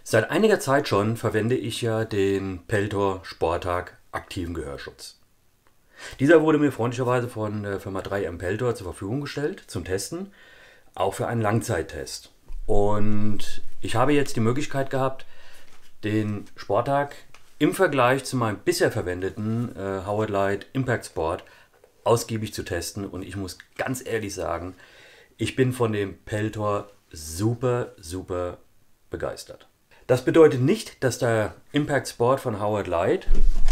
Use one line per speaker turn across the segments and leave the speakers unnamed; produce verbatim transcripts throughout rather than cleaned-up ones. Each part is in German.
Seit einiger Zeit schon verwende ich ja den Peltor Sportag aktiven Gehörschutz. Dieser wurde mir freundlicherweise von der Firma drei M Peltor zur Verfügung gestellt zum Testen, auch für einen Langzeittest. Und ich habe jetzt die Möglichkeit gehabt, den Sportag im Vergleich zu meinem bisher verwendeten äh, Howard Light Impact Sport ausgiebig zu testen. Und ich muss ganz ehrlich sagen, ich bin von dem Peltor super, super begeistert. Das bedeutet nicht, dass der Impact Sport von Howard Light,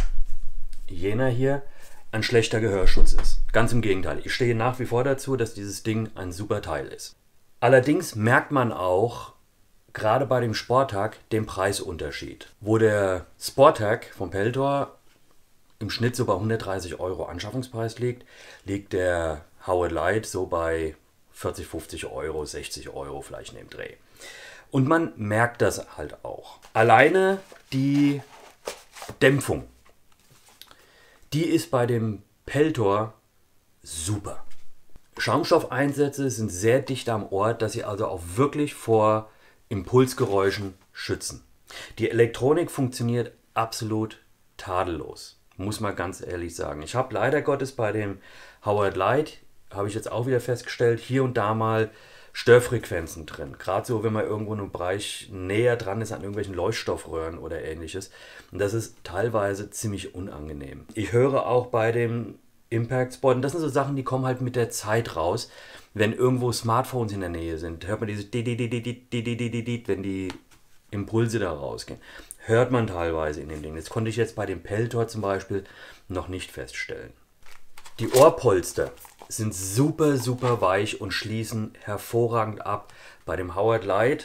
jener hier, ein schlechter Gehörschutz ist. Ganz im Gegenteil. Ich stehe nach wie vor dazu, dass dieses Ding ein super Teil ist. Allerdings merkt man auch, gerade bei dem Sportag, den Preisunterschied. Wo der Sportag vom Peltor im Schnitt so bei hundertdreißig Euro Anschaffungspreis liegt, liegt der Howard Light so bei vierzig, fünfzig Euro, sechzig Euro vielleicht in dem Dreh. Und man merkt das halt auch. Alleine die Dämpfung, die ist bei dem Peltor super. Schaumstoffeinsätze sind sehr dicht am Ohr, dass sie also auch wirklich vor Impulsgeräuschen schützen. Die Elektronik funktioniert absolut tadellos, muss man ganz ehrlich sagen. Ich habe leider Gottes bei dem Howard Light, habe ich jetzt auch wieder festgestellt, hier und da mal Störfrequenzen drin. Gerade so, wenn man irgendwo in einem Bereich näher dran ist an irgendwelchen Leuchtstoffröhren oder ähnliches. Und das ist teilweise ziemlich unangenehm. Ich höre auch bei dem Impact Sport, und das sind so Sachen, die kommen halt mit der Zeit raus, wenn irgendwo Smartphones in der Nähe sind, hört man dieses Didididididididididid, wenn die Impulse da rausgehen. Hört man teilweise in dem Ding. Das konnte ich jetzt bei dem Peltor zum Beispiel noch nicht feststellen. Die Ohrpolster sind super, super weich und schließen hervorragend ab. Bei dem Howard Light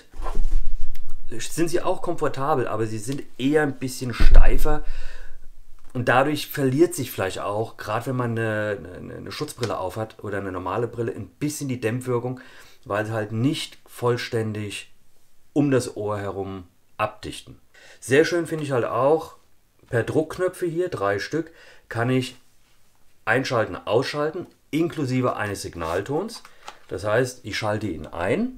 sind sie auch komfortabel, aber sie sind eher ein bisschen steifer. Und dadurch verliert sich vielleicht auch, gerade wenn man eine, eine, eine Schutzbrille aufhat oder eine normale Brille, ein bisschen die Dämpfwirkung, weil sie halt nicht vollständig um das Ohr herum abdichten. Sehr schön finde ich halt auch, per Druckknöpfe hier, drei Stück, kann ich einschalten, ausschalten, inklusive eines Signaltons. Das heißt, ich schalte ihn ein,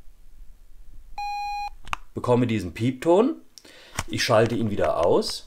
bekomme diesen Piepton, ich schalte ihn wieder aus,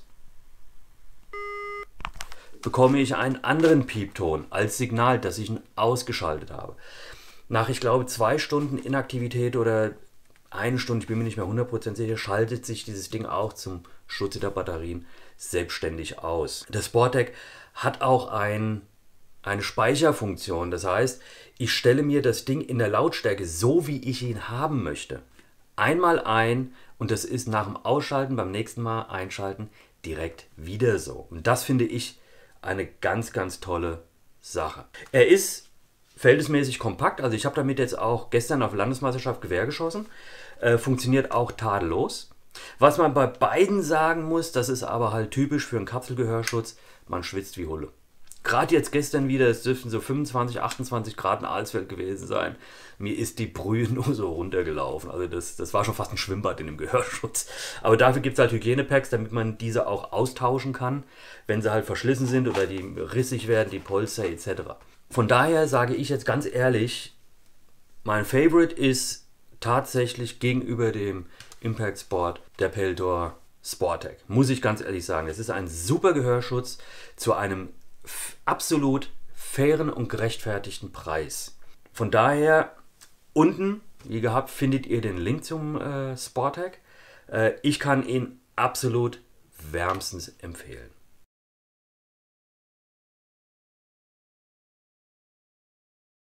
bekomme ich einen anderen Piepton als Signal, dass ich ihn ausgeschaltet habe. Nach, ich glaube, zwei Stunden Inaktivität oder eine Stunde, ich bin mir nicht mehr hundert Prozent sicher, schaltet sich dieses Ding auch zum Schutz der Batterien selbstständig aus. Der Sportag hat auch ein, eine Speicherfunktion. Das heißt, ich stelle mir das Ding in der Lautstärke so, wie ich ihn haben möchte, einmal ein und das ist nach dem Ausschalten, beim nächsten Mal einschalten, direkt wieder so. Und das finde ich eine ganz, ganz tolle Sache. Er ist verhältnismäßig kompakt, also ich habe damit jetzt auch gestern auf Landesmeisterschaft Gewehr geschossen. Äh, funktioniert auch tadellos. Was man bei beiden sagen muss, das ist aber halt typisch für einen Kapselgehörschutz, man schwitzt wie Hulle. Gerade jetzt gestern wieder, es dürften so fünfundzwanzig, achtundzwanzig Grad in Alsfeld gewesen sein. Mir ist die Brühe nur so runtergelaufen. Also das, das war schon fast ein Schwimmbad in dem Gehörschutz. Aber dafür gibt es halt Hygienepacks, damit man diese auch austauschen kann, wenn sie halt verschlissen sind oder die rissig werden, die Polster et cetera. Von daher sage ich jetzt ganz ehrlich, mein Favorite ist tatsächlich gegenüber dem Impact Sport der Peltor Sportag. Muss ich ganz ehrlich sagen. Es ist ein super Gehörschutz zu einem absolut fairen und gerechtfertigten Preis. Von daher, unten, wie gehabt, findet ihr den Link zum äh, Sportag. Äh, ich kann ihn absolut wärmstens empfehlen.